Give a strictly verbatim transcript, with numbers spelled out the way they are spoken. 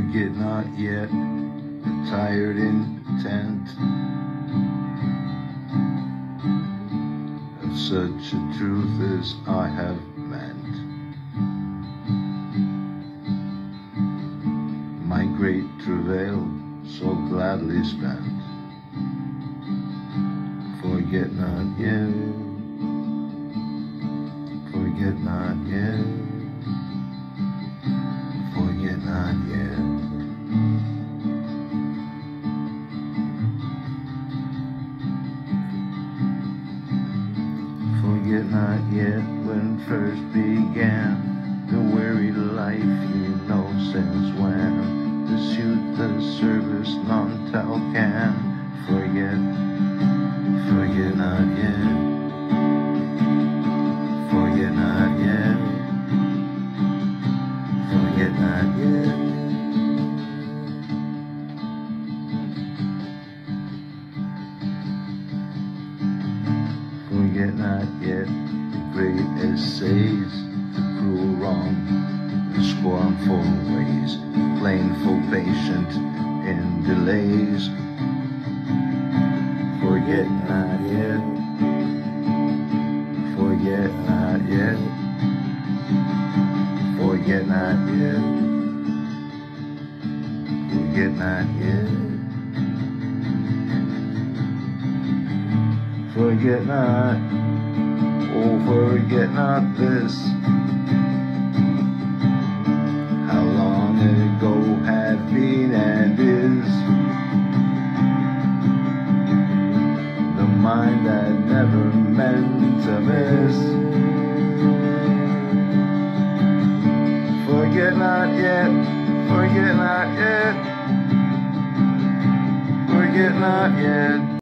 Forget not yet the tired intent of such a truth as I have meant. My great travail so gladly spent. Forget not yet, forget not yet, forget not yet. Forget not yet when first began the weary life you know since when. Pursued the service none tell can. Forget, forget not yet, forget not yet, forget not yet. Forget not yet the great essays, the cruel wrong, the scornful ways, plainful patient in delays. Forget not yet, forget not yet, forget not yet, forget not yet. Forget not, oh forget not this, how long ago had been and is, the mind that never meant to miss. Forget not yet, forget not yet, forget not yet.